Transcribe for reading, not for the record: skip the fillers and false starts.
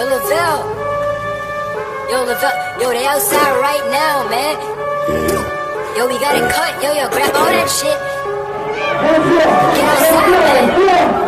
Yo, Lavelle. Yo, Lavelle. Yo, they outside right now, man. Yo, we got it cut. Yo, grab all that shit. Get outside, man.